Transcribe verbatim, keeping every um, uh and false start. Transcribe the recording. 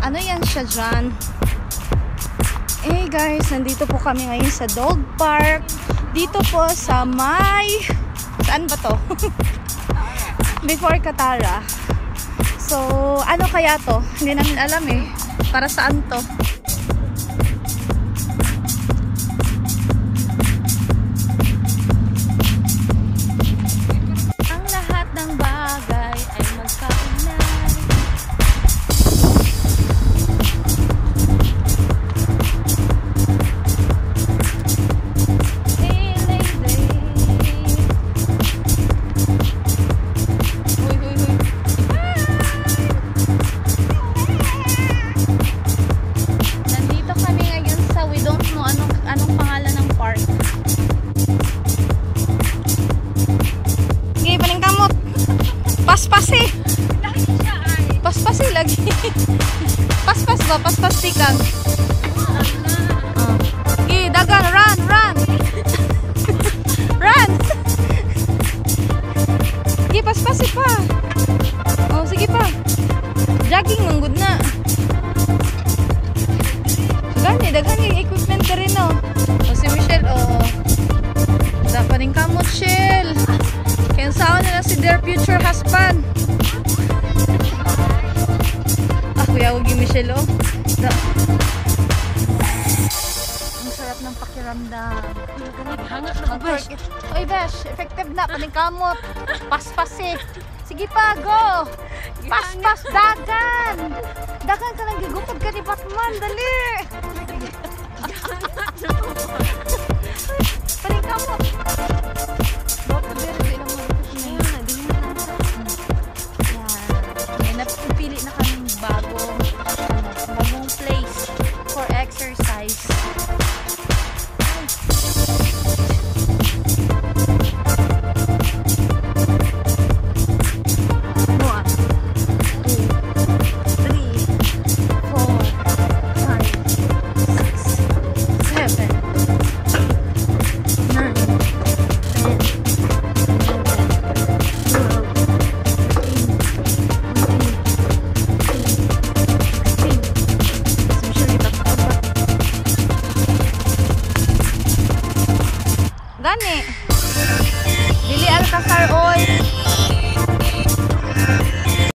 ano yan siya dyan. Eh guys, nandito po kami ngayon sa dog park. Dito po sa may... Saan ba to? Before Katara. So, ano kaya to? Hindi namin alam eh. Para saan to? Ang lahat ng bagay ay magkaugnay. Paspasi. Paspasi lagi. Paspas ba? Paspas tikang. Oh. Gi, dagang, run, run. Run. Gi, paspasi pa. Oh, sige pa. Jogging manggod na. Gani, dagang yung equipment ka rin, oh. Oh, si Michelle, oh. Dapat rin kamot, Shell. Kaya saan nila si their future husband. Ah, kuya, huwag yung Michelle, oh. Da. Ang sarap ng pakiramdam. Hangat na ako, Besh. Uy, Besh, effective na. Paningkamot. Paspas eh. Sige pa, go. Paspas, dagan. Dagan ka lang gigupag ka ni Batman. Dali. Paningkamot.